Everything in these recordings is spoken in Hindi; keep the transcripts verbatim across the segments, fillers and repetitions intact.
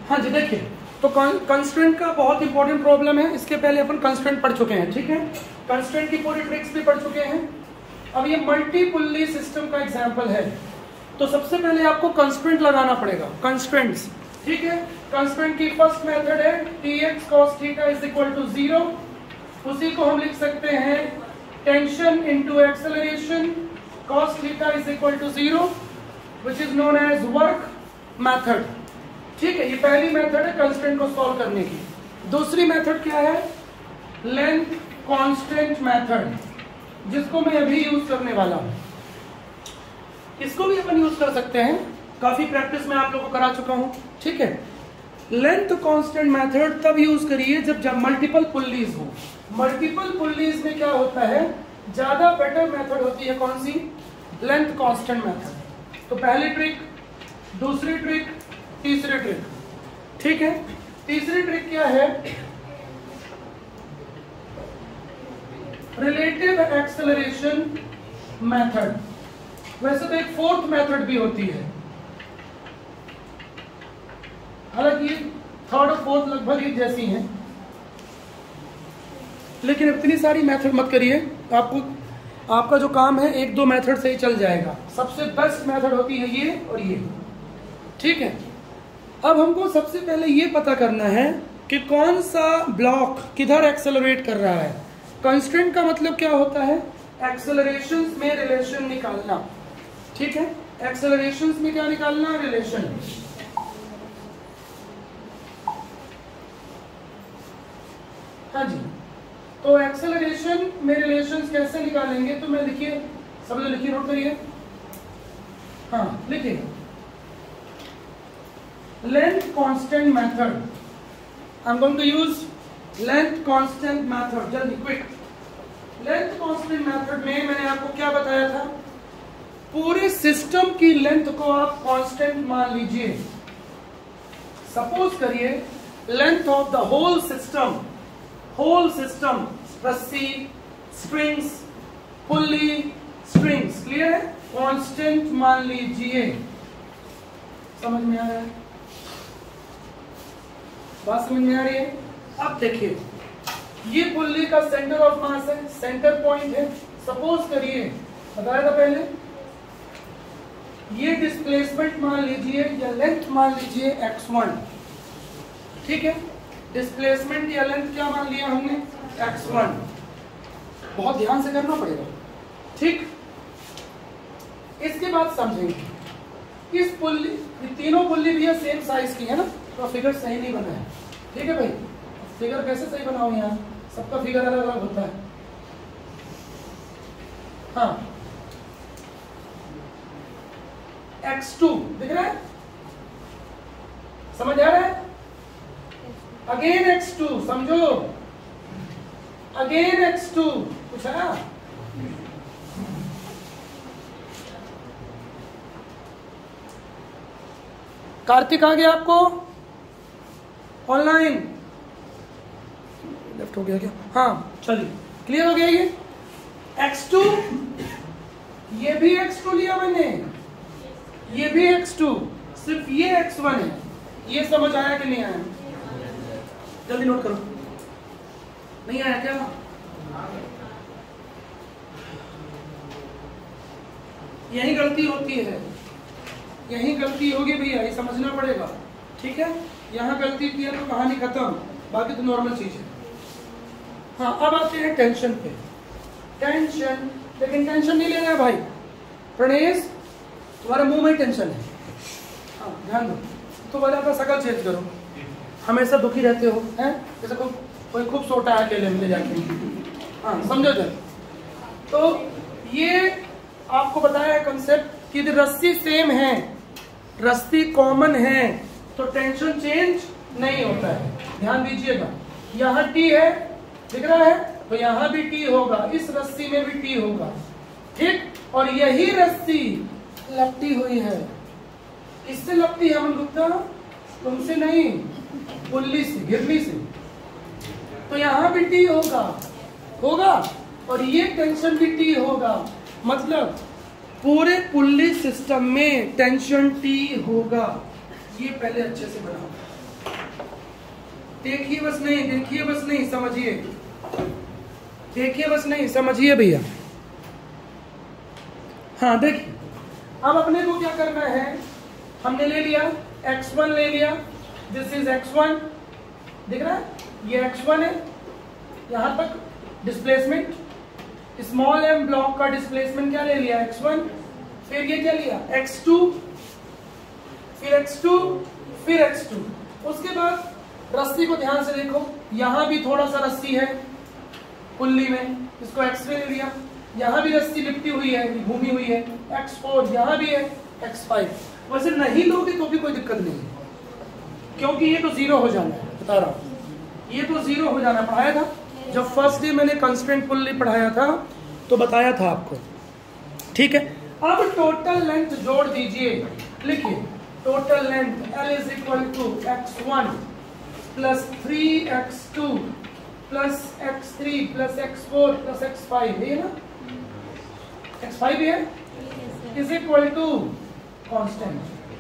हाँ जी, देखिए तो कंस्ट्रेंट का बहुत इंपॉर्टेंट प्रॉब्लम है। इसके पहले अपन कंस्ट्रेंट पढ़ चुके हैं, ठीक है, कंस्ट्रेंट की पूरी ट्रिक्स भी पढ़ चुके हैं। अब ये मल्टी पुल्ली सिस्टम का एग्जांपल है, तो सबसे पहले आपको कंस्ट्रेंट लगाना पड़ेगा, कंस्ट्रेंट्स, ठीक है। कंस्ट्रेंट की फर्स्ट मेथड है T x cos theta is equal to zero. उसी को हम लिख सकते हैं tension into acceleration cos theta is equal to zero, which is known as work method, ठीक है। ये पहली मेथड है कंस्ट्रेंट को सॉल्व करने की। दूसरी मेथड क्या है? लेंथ कांस्टेंट मेथड, जिसको मैं अभी यूज करने वाला हूं। इसको भी अपन यूज कर सकते हैं, काफी प्रैक्टिस में आप लोगों को करा चुका हूं, ठीक है। लेंथ कांस्टेंट मेथड तब यूज करिए जब जब मल्टीपल पुल्लीज हो। मल्टीपल पुल्लीज में क्या होता है, ज्यादा बेटर मेथड होती है कौन सी? Length constant method. तो पहली ट्रिक, दूसरी ट्रिक, तीसरी ट्रिक, ठीक है। तीसरी ट्रिक क्या है? Relative acceleration method. वैसे तो एक फोर्थ मेथड भी होती है, हालांकि थर्ड और फोर्थ लगभग एक जैसी हैं, लेकिन इतनी सारी मेथड मत करिए। आपको आपका जो काम है एक दो मेथड से ही चल जाएगा। सबसे बेस्ट मेथड होती है ये और ये, ठीक है। अब हमको सबसे पहले ये पता करना है कि कौन सा ब्लॉक किधर एक्सेलरेट कर रहा है। कंस्ट्रेंट का मतलब क्या होता है? एक्सेलरेशंस में रिलेशन निकालना, ठीक है। एक्सेलरेशंस में क्या निकालना? रिलेशन। हाँ जी, तो एक्सेलरेशन में रिलेशंस कैसे निकालेंगे? तो मैं लिखिए, सब लोग लिखिए, नोट करिए, हाँ लिखिए। Length constant method, I am going to use length constant method, जल्दी क्विक। लेंथ कांस्टेंट मेथड में मैंने आपको क्या बताया था? पूरे सिस्टम की लेंथ को आप कांस्टेंट मान लीजिए। सपोज करिए length of the whole system, whole system, रस्सी, स्ट्रिंग्स, पुल्ली, स्ट्रिंग्स, क्लियर है? कांस्टेंट मान लीजिए। समझ में आ रहा है? बात समझ में आ रही है? अब देखिए, ये पुल्ली का सेंटर ऑफ मास है, सेंटर पॉइंट है। सपोज करिए, बताया था पहले, ये डिस्प्लेसमेंट मान लीजिए या लेंथ मान लीजिए एक्स वन, ठीक है। डिस्प्लेसमेंट या लेंथ क्या मान लिया हमने? X one. बहुत ध्यान से करना पड़ेगा, ठीक। इसके बाद समझेंगे इस पुल्ली, ये तीनों पुल्ली भी है सेम साइज की है ना, तो फिगर सही नहीं बना है, ठीक है भाई। फिगर कैसे सही बनाओ? यहाँ सबका फिगर अलग अलग होता है। हाँ, एक्स टू दिख रहा है, समझ आ रहा है? अगेन एक्स टू, समझो, अगेन एक्स टू, कुछ है? कार्तिक आ गया आपको ऑनलाइन? लेफ्ट हो गया क्या? हाँ चलिए, क्लियर हो गया। ये एक्स टू, ये भी एक्स टू लिया मैंने, ये भी एक्स टू, सिर्फ ये एक्स वन है। ये समझ आया कि नहीं आया? जल्दी नोट करो, नहीं आया क्या? यही गलती होती है, यही गलती होगी भैया, ये समझना पड़ेगा, ठीक है। यहाँ गलती की है तो कहानी खत्म, बाकी तो नॉर्मल चीज है। हाँ, अब आते हैं टेंशन पे। टेंशन, लेकिन टेंशन नहीं लेना है भाई प्रणेश, तुम्हारे मुंह में टेंशन है। हाँ ध्यान दो, तो वजह का शकल चेंज करो, हमेशा दुखी रहते हो, हैं? जैसे कोई कोई खूब सोटा है अकेले मिले जाके। हाँ समझो जरा। तो ये आपको बताया है कंसेप्ट कि रस्सी सेम है, रस्सी कॉमन है, तो टेंशन चेंज नहीं होता है। ध्यान दीजिएगा, यहाँ टी है, दिख रहा है, तो यहाँ भी टी होगा, इस रस्सी में भी टी होगा, ठीक। और यही रस्सी लपटी हुई है, इससे लपटी है अमन गुप्ता, तुमसे नहीं, पुल्ली से, गिरनी से, तो यहाँ भी टी होगा होगा और ये टेंशन भी टी होगा। मतलब पूरे पुल्ली सिस्टम में टेंशन टी होगा। ये पहले अच्छे से बनाओ, देखिए बस नहीं, देखिए बस नहीं, समझिए, देखिए बस नहीं, समझिए भैया। हाँ देखिए, अब अपने को क्या करना है, हमने ले लिया एक्स वन ले लिया, दिस इज एक्स वन, दिख रहा है, ये एक्स वन है, यहां तक डिस्प्लेसमेंट, स्मॉल एम ब्लॉक का डिस्प्लेसमेंट क्या ले लिया एक्स वन, फिर ये क्या लिया एक्स टू, फिर एक्स टू, फिर एक्स टू। उसके बाद रस्सी को ध्यान से देखो, यहां भी थोड़ा सा रस्सी है पुल्ली में, इसको एक्स थ्री ले लिया, यहां भी रस्सी लिपटी हुई है, घूमी हुई है, एक्स फोर, यहां भी है एक्स फाइव। वैसे नहीं लोगे तो भी कोई दिक्कत नहीं है, क्योंकि ये तो जीरो हो जाना है, बता रहा हूं, ये तो जीरो हो जाना। पढ़ाया था जब फर्स्ट डे मैंने कंस्ट्रेंट पुल्ली पढ़ाया था तो बताया था आपको, ठीक है। अब टोटल लेंथ जोड़ दीजिए, लिखिए total length L is equal to x one plus three x two plus x three plus x four plus x five, है ना, एक्स फाइव है, इज इक्वल टू कांस्टेंट।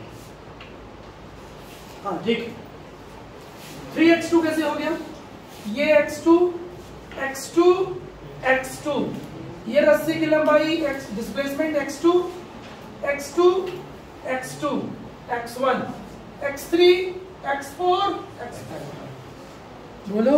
हाँ ठीक, थ्री एक्स टू कैसे हो गया, ये x two x two x two, ये रस्सी की लंबाई x, displacement x two x two x two x one x three x four x five. बोलो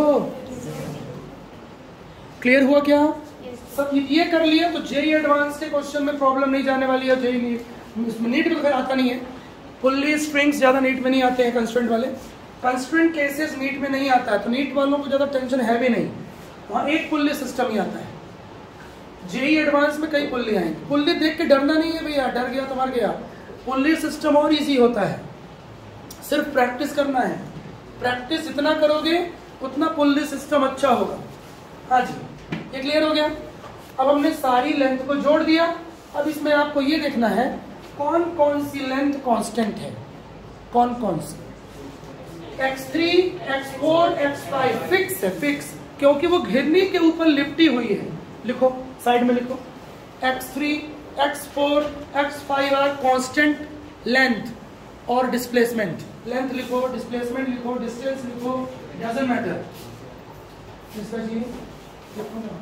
क्लियर हुआ क्या? सब ये कर लिया तो जेई एडवांस के क्वेश्चन में प्रॉब्लम नहीं जाने वाली है। जेई नीट नीट में आता नहीं है, पुल्ली स्ट्रिंग्स ज्यादा नीट में नहीं आते हैं, कंस्ट्रेंट वाले, कंस्ट्रेंट केसेस नीट में नहीं आता है, तो नीट वालों को ज्यादा टेंशन है भी नहीं, वहां एक पुल्ली सिस्टम ही आता है। जेई एडवांस में कई पुल्ली आएंगे, पुल्ली देख के डरना नहीं है भैया, डर गया तो मर गया। पुल्ली सिस्टम और इजी होता है, सिर्फ प्रैक्टिस करना है, प्रैक्टिस जितना करोगे उतना पुल्ली सिस्टम अच्छा होगा। हाँ जी, ये क्लियर हो गया। अब हमने सारी लेंथ को जोड़ दिया, अब इसमें आपको ये देखना है कौन कौन सी लेंथ कांस्टेंट है, कौन कौन सी। X three x four x five fix है, फिक्स, क्योंकि वो घिरनी के ऊपर लिपटी हुई है। लिखो साइड में लिखो, x three x four x five are constant length और डिस्प्लेसमेंट। लेंथ लिखो, डिस्प्लेसमेंट लिखो, डिस्टेंस लिखो, डजंट मैटर। इसका जी लिखो ना,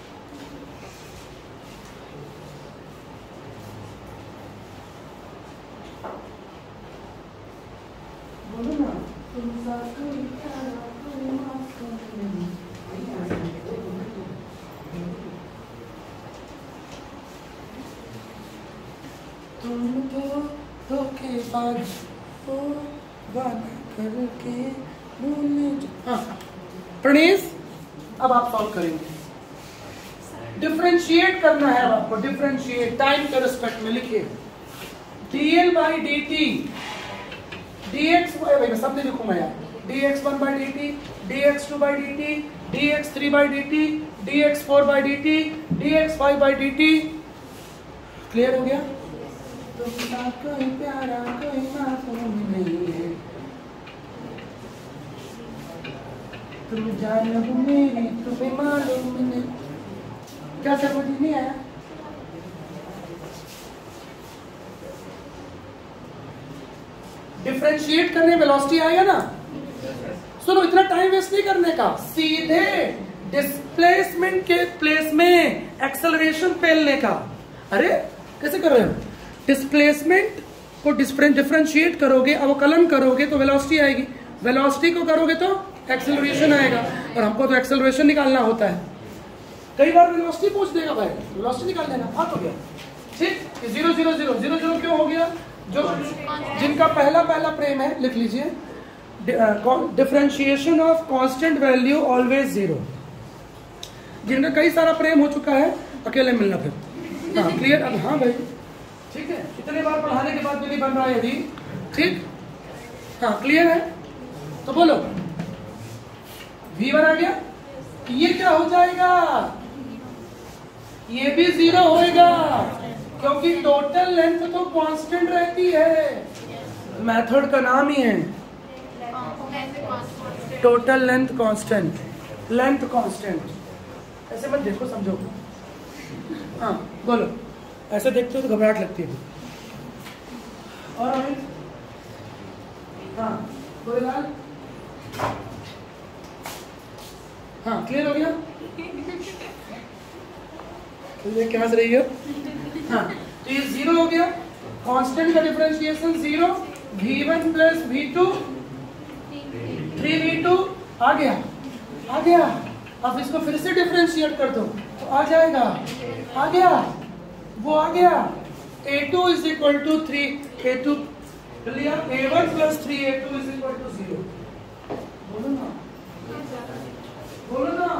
बोलो ना, तुम तुम तो धोखेबाज हो वादा करके भूले। हाँ प्रणेश, अब आप सॉल्व करेंगे, डिफरेंशिएट करना है अब आपको, डिफरेंशिएट टाइम के रिस्पेक्ट में। लिखिए dl by d t, dx भाई सब नहीं लिखूंगा यार, dx one by d t, dx two by d t, dx three by d t, dx four by d t, dx five by d t. Clear हो गया? तुमसा कोई प्यारा कोई मासूम नहीं है, तुम जान लो मेरी तुम्हें मालूम नहीं। क्या समझ नहीं आया? डिफरेंशिएट करने वेलोसिटी आएगा ना। सुनो, इतना टाइम वेस्ट नहीं करने का, सीधे डिस्प्लेसमेंट के प्लेस में एक्सेलरेशन फैलने का। अरे कैसे कर रहे हो? डिस्प्लेसमेंट को डिफरेंशिएट करोगे, अवकलन करोगे तो वेलोसिटी आएगी, वेलोसिटी को करोगे तो एक्सेलरेशन आएगा, और हमको तो एक्सेलरेशन निकालना होता है। कई बार वेलोसिटी पूछ देगा भाई, वेलोसिटी निकाल देना, बात हो गया। ठीक, zero zero zero zero zero क्यों हो गया? जो जिनका पहला पहला प्रेम है लिख लीजिए, differentiation of constant value always zero. जिनका कई सारा प्रेम हो चुका है अकेले मिलना फिर। हाँ क्लियर? अब हाँ भाई ठीक है, इतने बार पढ़ाने के बाद भी नहीं बन रहा है यदि, ठीक हाँ क्लियर है तो बोलो। वी वन आ गया, ये क्या हो जाएगा? ये भी जीरो होएगा, क्योंकि टोटल लेंथ तो कांस्टेंट रहती है, मेथड का नाम ही है total length constant, length constant. ऐसे मत देखो, समझो। हाँ बोलो, ऐसे देखते हो तो घबराहट लगती है। और हाँ बोले लाल, हाँ क्लियर हो गया? तो क्या रही है? हाँ तो ये जीरो हो गया। कांस्टेंट का differentiation zero, v one plus v two, three v two आ गया, आ गया। अब इसको फिर से डिफरेंशिएट कर दो तो आ जाएगा, आ गया, वो आ गया। A two is equal to three, a two लिया, a one plus three a two is equal to zero. बोलो ना, बोलो ना,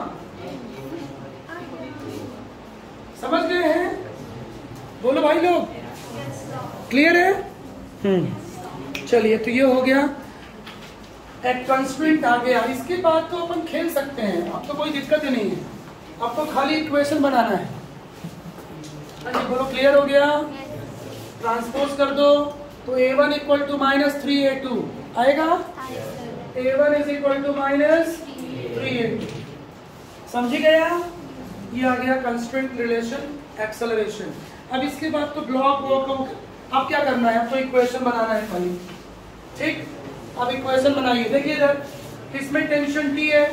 समझ गए हैं? बोलो भाई लोग, क्लियर है? हम्म चलिए, तो ये हो गया एक कंस्ट्रेंट आ गया। इसके बाद तो अपन खेल सकते हैं, अब तो कोई दिक्कत ही नहीं है, अब तो खाली इक्वेशन बनाना है। अच्छा बोलो, क्लियर हो गया? ट्रांसपोज कर दो तो a one equal to minus three a two आएगा, a one is equal to minus three a two. समझी गया? ये आ गया कंस्ट्रेंट रिलेशन एक्सेलरेशन। अब इसके बाद तो ब्लॉक ब्लॉक अब क्या करना है? अब तो इक्वेशन बनाना है खाली, ठीक? अब इक्वेशन बनाइए। देखिए इधर, इसमें टेंशन टी है,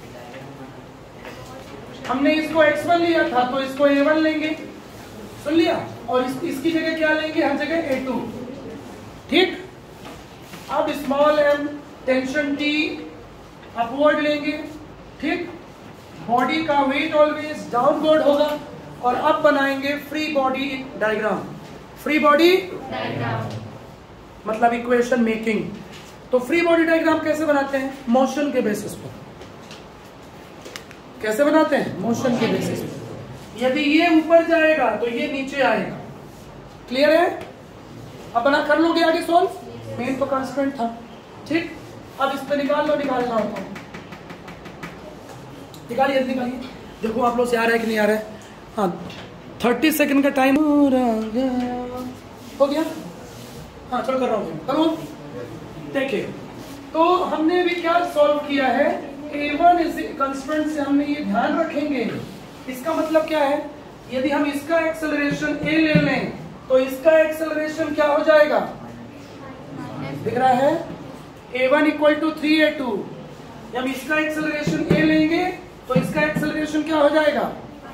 हमने इसको एक्स वन लिया था तो इसको ए वन लेंगे, सुन लिया? और इस, इसकी जगह क्या लेंगे? हर जगह ए टू, ठीक? अब small m tension T upward लेंगे, ठीक? बॉडी का वेट ऑलवेज डाउनवर्ड होगा। और अब बनाएंगे free body diagram. Free body diagram मतलब इक्वेशन मेकिंग। तो फ्री बॉडी डायग्राम कैसे बनाते हैं? मोशन के बेसिस पर। कैसे बनाते हैं? मोशन के बेसिस पर। यदि ये ऊपर जाएगा तो ये नीचे आएगा। क्लियर है? अब बना कर लोगे आगे सॉल्व? मेन तो कांस्टेंट था, ठीक? अब इस पे निकाल लो, निकालना होता है। निकालिए, निकालिए। देखो आप लोग से आ रहा है कि नहीं आ रहा है? हाँ, थर्टी सेकेंड का टाइम हो गया। हाँ चलो कर रहा हूँ, करो। देखिए, तो हमने भी क्या सॉल्व किया है? ए वन इज कंस्टेंट से हमने ये ध्यान रखेंगे। इसका मतलब क्या है? यदि हम इसका एक्सेलरेशन ए ले लें तो इसका एक्सेलरेशन क्या हो जाएगा? दिख रहा है? A one equal to three a two. जब इसका एक्सेलरेशन ए लेंगे तो इसका एक्सेलरेशन क्या हो जाएगा?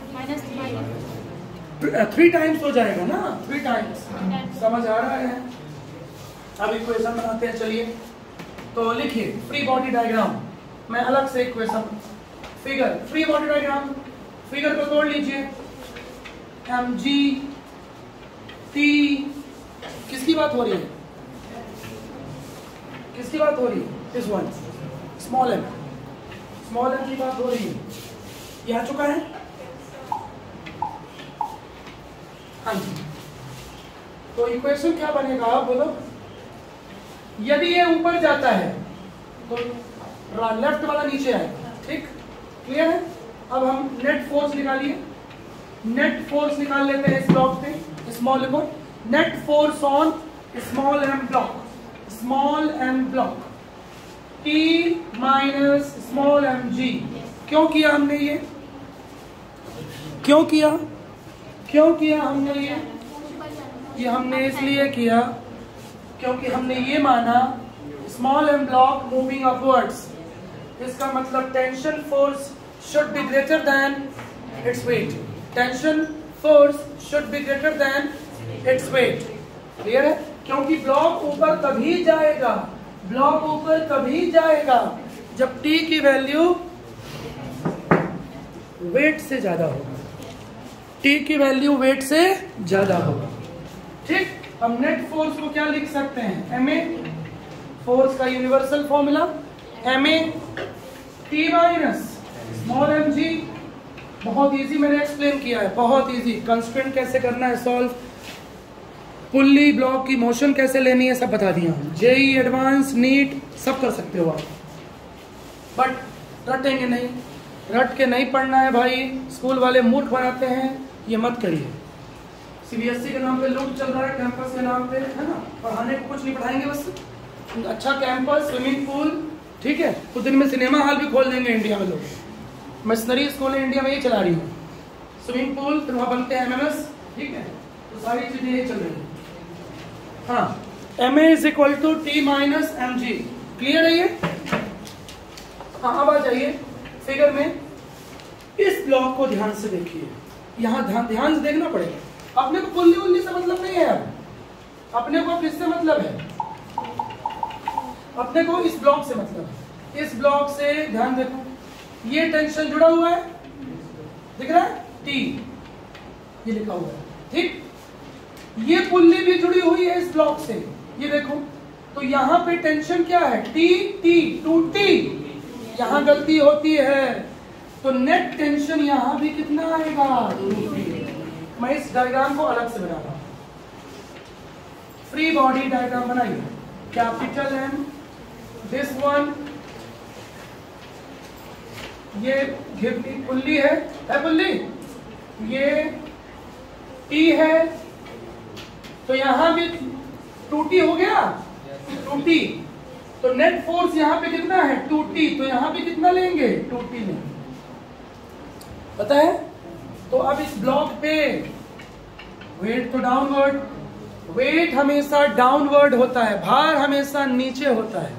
थ्री टाइम्स हो जाएगा ना, थ्री टाइम्स। समझ आ रहा है? अब इक्वेशन बनाते हैं, चलिए। तो लिखिए फ्री बॉडी डायग्राम। मैं अलग से equation, figure, free body diagram, figure को तोड़ लीजिए। एम जी टी, किसकी बात हो रही है? किसकी बात हो रही है? This one, small m, small m की बात हो रही है। ये आ चुका है? हाँ जी। तो इक्वेशन क्या बनेगा आप बोलो? यदि ये ऊपर जाता है तो लेफ्ट वाला नीचे आएगा, ठीक? क्लियर है? अब हम नेट फोर्स निकालिए। नेट फोर्स निकाल लेते हैं इस ब्लॉक पे, स्मॉल को। Net force on small m block, small m block, T minus small m g. क्यों किया हमने ये? क्यों किया? क्यों किया हमने ये? ये हमने इसलिए किया क्योंकि हमने ये माना small m block moving upwards, इसका मतलब tension force should be greater than its weight. Tension force should be greater than its weight. Clear है? क्योंकि ब्लॉक ऊपर तभी जाएगा, ब्लॉक ऊपर तभी जाएगा जब टी की वैल्यू वेट से ज्यादा होगा। टी की वैल्यू वेट से ज्यादा होगा, ठीक? हम नेट फोर्स को क्या लिख सकते हैं? एम ए, फोर्स का universal formula m a T minus small m g. बहुत इजी मैंने एक्सप्लेन किया है, बहुत इजी। कंस्ट्रेंट कैसे करना है सॉल्व, पुल्ली ब्लॉक की मोशन कैसे लेनी है, सब बता दिया हूँ। जेई एडवांस, नीट सब कर सकते हो आप, बट रटेंगे नहीं। रट के नहीं पढ़ना है भाई, स्कूल वाले मूर्ख बनाते हैं, ये मत करिए। सीबीएसई के नाम पे लूट चल रहा है, कैंपस के नाम पे, है ना? पढ़ाने को कुछ नहीं पढ़ाएंगे, बस अच्छा कैंपस, स्विमिंग पूल, ठीक है? कुछ दिन में सिनेमा हॉल भी खोल देंगे इंडिया में लोग। मशीनरी स्कूल इंडिया में ये चला रही हूँ, स्विमिंग पूल, फिर वहाँ बनते हैं एमएमएस, ठीक है? तो सारी चीजें ये चल रही है। हाँ, m a is equal to T minus M g. Clear है ये? हाँ अब आ जाइए फिगर में, इस ब्लॉक को ध्यान से देखिए, यहाँ ध्यान ध्यान से देखना पड़ेगा। अपने को पुल्ली उल्ली से मतलब नहीं है, अब अपने को किससे मतलब है, अपने को इस ब्लॉक से मतलब है। इस ब्लॉक से ध्यान देखो, ये टेंशन जुड़ा हुआ है, दिख रहा है टी, ये लिखा हुआ है, ठीक। ये पुल्ली भी जुड़ी हुई है इस ब्लॉक से, ये देखो, तो यहाँ पे टेंशन क्या है, टी टी टू टी, यहाँ गलती होती है, तो नेट टेंशन यहाँ भी कितना आएगा, मैं इस डायग्राम को अलग से बना रहा हूं, फ्री बॉडी डायग्राम बनाइए, कैपिटल एम, दिस वन, ये घिरनी पुल्ली है, है पुल्ली, ये टी है, तो यहां भी टू टी हो गया, टू टी, तो नेट फोर्स यहां पे कितना है, टू टी, तो यहां भी कितना लेंगे, टू टी लेंगे, पता है। तो अब इस ब्लॉक पे वेट तो डाउनवर्ड, वेट हमेशा डाउनवर्ड होता है, भार हमेशा नीचे होता है,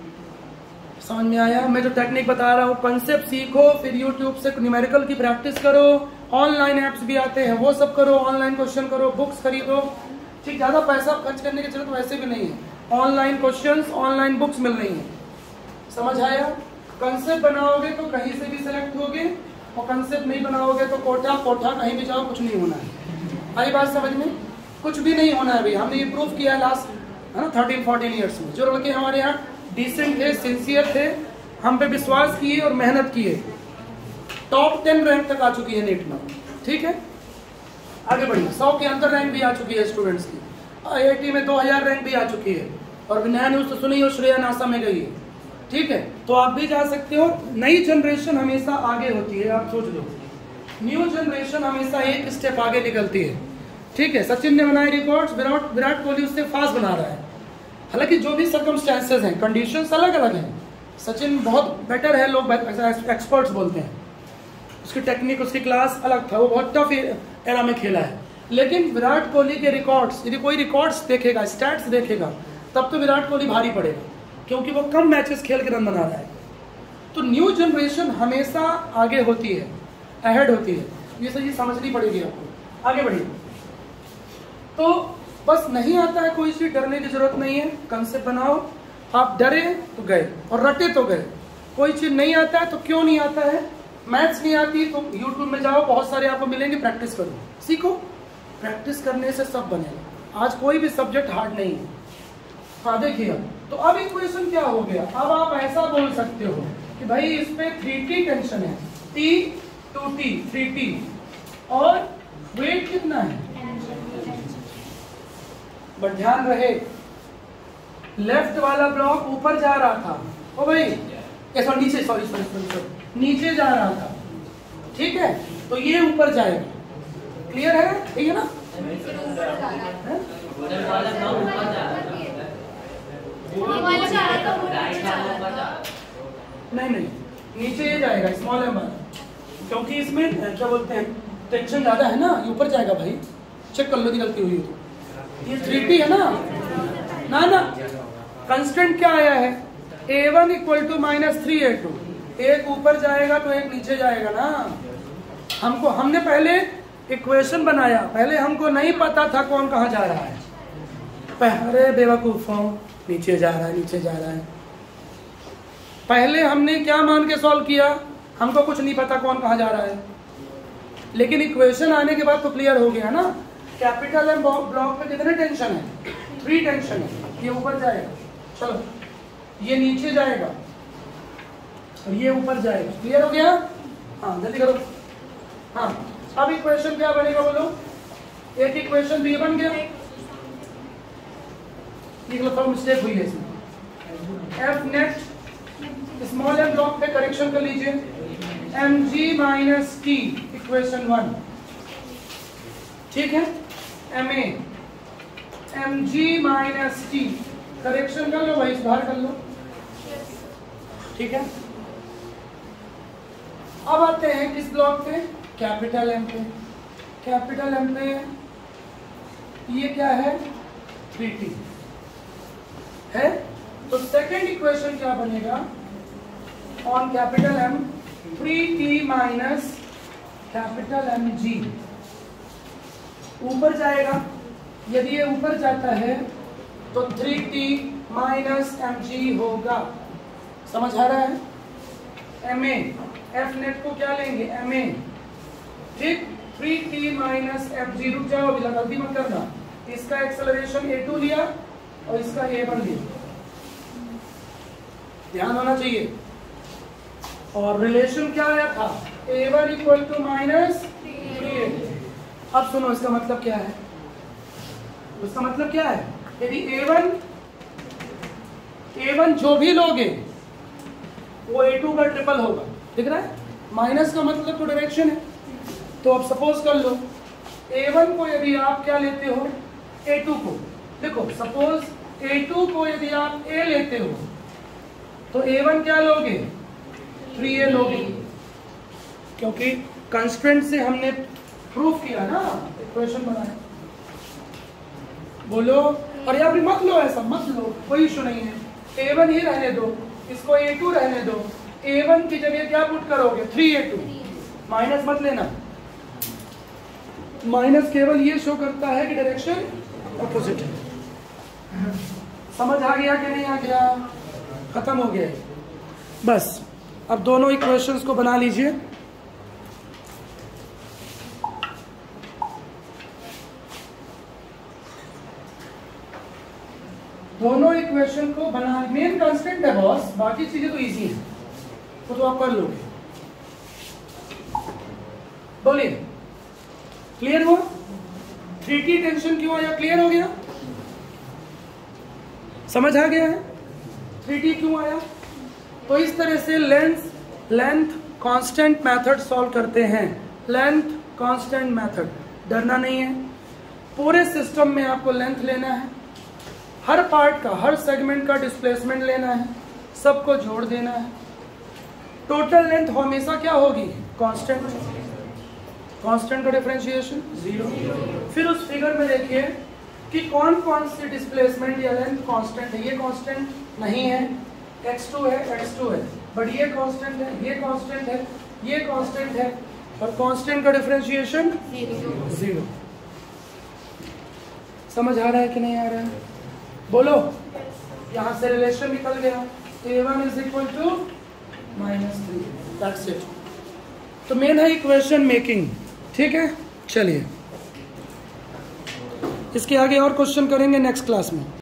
समझ में आया। मैं जो टेक्निक बता रहा हूँ, कंसेप्ट सीखो, फिर यूट्यूब से न्यूमेरिकल की प्रैक्टिस करो, ऑनलाइन एप्स भी आते हैं वो सब करो, ऑनलाइन क्वेश्चन करो, बुक्स खरीदो, ठीक, ज्यादा पैसा खर्च करने की जरूरत वैसे भी नहीं है, ऑनलाइन क्वेश्चंस, ऑनलाइन बुक्स मिल रही हैं, समझ आया। कंसेप्ट बनाओगे तो कहीं से भी सिलेक्ट होगे, और कंसेप्ट नहीं बनाओगे तो कोटा कोठा कहीं भी जाओ, कुछ नहीं होना है। आई बात समझ में, कुछ भी नहीं होना है भाई, हमने ये प्रूव किया लास्ट है ना थर्टीन फोर्टीन ईयर्स में, जो लड़के हमारे यहाँ डिसेंट थे, सिंसियर थे, हम पे विश्वास किए और मेहनत किए, टॉप टेन रैंक तक आ चुकी है नीट में, ठीक है। आगे बढ़िए, सौ के अंदर रैंक भी आ चुकी है स्टूडेंट्स की, आई आई टी में दो हज़ार रैंक भी आ चुकी है, और नया न्यूज तो सुनी हो, श्रेया नासा में गई है, ठीक है। तो आप भी जा सकते हो, नई जनरेशन हमेशा आगे होती है, आप सोच लो, न्यू जनरेशन हमेशा एक स्टेप आगे निकलती है, ठीक है। सचिन ने बनाए रिकॉर्ड्स, विराट विराट कोहली उससे फास्ट बना रहा है, हालांकि जो भी सर्कमस्टेंसेस हैं, कंडीशंस अलग अलग हैं, सचिन बहुत बेटर है, लोग एक्सपर्ट्स बोलते हैं, उसकी टेक्निक, उसकी क्लास अलग था, वो बहुत टफ एरा में खेला है, लेकिन विराट कोहली के रिकॉर्ड्स, यदि कोई रिकॉर्ड्स देखेगा, स्टैट्स देखेगा, तब तो विराट कोहली भारी पड़ेगा, क्योंकि वो कम मैचेस खेल के रन बना रहा है। तो न्यू जनरेशन हमेशा आगे होती है, अहेड होती है, ये सही समझनी पड़ेगी आपको। आगे बढ़िए, तो बस नहीं आता है कोई चीज, डरने की जरूरत नहीं है, कंसेप्ट बनाओ, आप डरे तो गए और रटे तो गए। कोई चीज नहीं आता है तो क्यों नहीं आता है, मैथ्स नहीं आती तो यूट्यूब में जाओ, बहुत सारे आपको मिलेंगे, प्रैक्टिस करो, सीखो, प्रैक्टिस करने से सब बनेगा। आज कोई भी सब्जेक्ट हार्ड नहीं है। हाँ देखिए, तो अब इक्वेशन क्या हो गया, अब आप ऐसा बोल सकते हो कि भाई इस पे थ्री टी टेंशन है, T two T, three T, और वेट कितना है, बट ध्यान रहे लेफ्ट वाला ब्लॉक ऊपर जा रहा था, ओ भाई ऐसा नीचे, सॉरी सॉरी सॉरी नीचे जा रहा था, ठीक है, तो ये ऊपर जाएगा, क्लियर है, ठीक है ना। नहीं नहीं, नीचे ये जाएगा, स्मॉल एम, क्योंकि इसमें क्या बोलते हैं, टेंशन ज्यादा है ना, ये ऊपर जाएगा भाई, चेक कर लो यदि गलती हुई तो, ये थ्री टी है ना, ना ना, कंस्टेंट क्या आया है, a one equal to minus three a two, एक ऊपर जाएगा तो एक नीचे जाएगा ना। हमको, हमने पहले इक्वेशन बनाया, पहले हमको नहीं पता था कौन कहाँ जा रहा है, अरे बेवकूफों, नीचे जा रहा है, नीचे जा रहा है, पहले हमने क्या मान के सॉल्व किया, हमको कुछ नहीं पता कौन कहाँ जा रहा है, लेकिन इक्वेशन आने के बाद तो क्लियर हो गया ना। कैपिटल एम ब्लॉक पे कितने टेंशन है, थ्री टेंशन है, ये ऊपर जाएगा, चलो ये नीचे जाएगा और ये ऊपर जाएगा, क्लियर हो गया। हाँ जल्दी करो, हाँ अब इक्वेशन क्या बनेगा बोलो, एक इक्वेशन बी बन गया, थोड़ा मिस्टेक हुई है इसमें, F net small m block पे करेक्शन कर लीजिए, m g minus T equation one, ठीक है, m a m g minus T, correction कर लो भाई, सुधार कर लो, ठीक है। अब आते हैं किस ब्लॉक पे, कैपिटल एम पे, कैपिटल एम पे ये क्या है, थ्री टी है, तो सेकेंड इक्वेशन क्या बनेगा, on capital M three T minus capital M g. ऊपर जाएगा, यदि ये ऊपर जाता है तो three T minus M g होगा। समझ आ रहा है? एम ए एफ नेट को क्या लेंगे? एम ए, ठीक। Three T minus F g, रुक जाओ अभी, गलती मत करना। इसका एक्सेलरेशन ए टू लिया और इसका ए वन लिया, ध्यान होना चाहिए। और रिलेशन क्या आया था? A one equal to minus three a two. अब सुनो इसका मतलब क्या है? उसका मतलब क्या है? यदि ए वन ए वन जो भी लोगे वो ए टू का ट्रिपल होगा, दिख रहा है? माइनस का मतलब तो डायरेक्शन है। तो अब सपोज कर लो ए वन को यदि आप क्या लेते हो? ए टू को। देखो सपोज ए टू को यदि आप ए लेते हो तो ए वन क्या लोगे? थ्री ए लोगे, क्योंकि कंस्ट्रेंट से हमने प्रूफ किया ना, इक्वेशन बनाया। बोलो, और यहाँ भी मत लो, ऐसा मत लो, कोई इशू नहीं है। ए वन ही रहने दो, इसको ए टू रहने दो। ए वन की जगह क्या पुट करोगे? थ्री ए टू, माइनस मत लेना। माइनस केवल ये शो करता है कि डायरेक्शन अपोजिट है। समझ आ गया कि नहीं आ गया? खत्म हो गया। बस अब दोनों इक्वेशंस को बना लीजिए। दोनों इक्वेशन को बना, मेन कांस्टेंट है बॉस, बाकी चीजें तो इजी है, वो तो आप कर लोगे। बोलिए, क्लियर हुआ? थ्री टी टेंशन क्यों आया? क्लियर हो गया? समझ आ गया है थ्री टी क्यों आया? तो इस तरह से length length constant method solve करते हैं। लेंथ कांस्टेंट मेथड, डरना नहीं है। पूरे सिस्टम में आपको लेंथ लेना है, हर पार्ट का, हर सेगमेंट का डिस्प्लेसमेंट लेना है, सबको जोड़ देना है। टोटल लेंथ हमेशा क्या होगी? कांस्टेंट। कांस्टेंट का डिफरेंशिएशन जीरो। फिर उस फिगर में देखिए कि कौन कौन सी डिस्प्लेसमेंट या लेंथ कांस्टेंट है। ये कांस्टेंट नहीं है, एक्स टू है, एक्स टू है, बट ये कांस्टेंट है, ये कांस्टेंट है, ये कांस्टेंट है, और कांस्टेंट का डिफरेंशिएशन जीरो। समझ आ रहा है कि नहीं आ रहा है? बोलो, यहां से रिलेशन निकल गया, a one is equal to minus three, that's it. तो मेन है इक्वेशन मेकिंग, ठीक है? चलिए इसके आगे और क्वेश्चन करेंगे नेक्स्ट क्लास में।